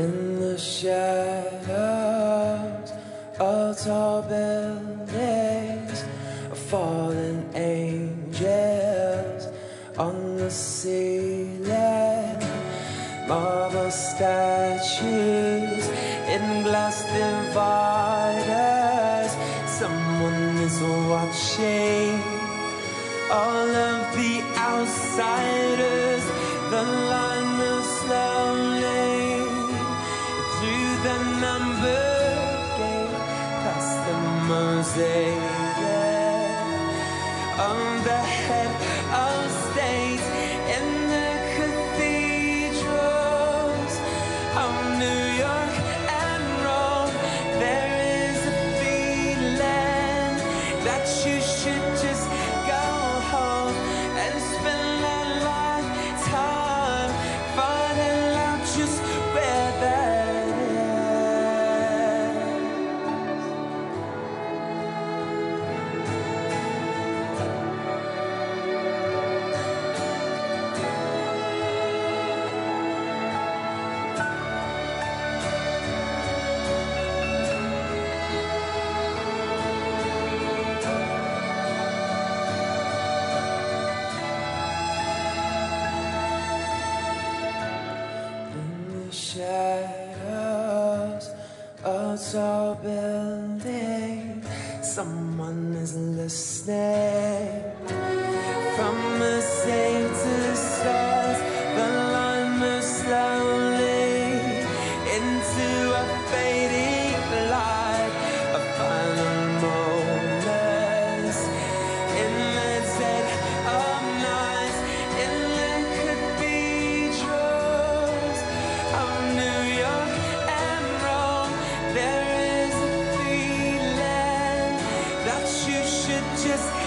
In the shadows of tall buildings, fallen angels on the ceiling, marble statues in glass dividers. Someone is watching all of the outsiders. The line moves slowly through the number gate, past the mosaic on the head of states in the cathedrals of New York and Rome. There is a feeling that you should just go home and spend a lifetime finding out just where that is. Shadows of tall buildings, someone is listening. From the same to the stars, the line moves slowly into a fading light, a final moment in the dead of night, in the cathedrals of New York and Rome. There is a feeling that you should just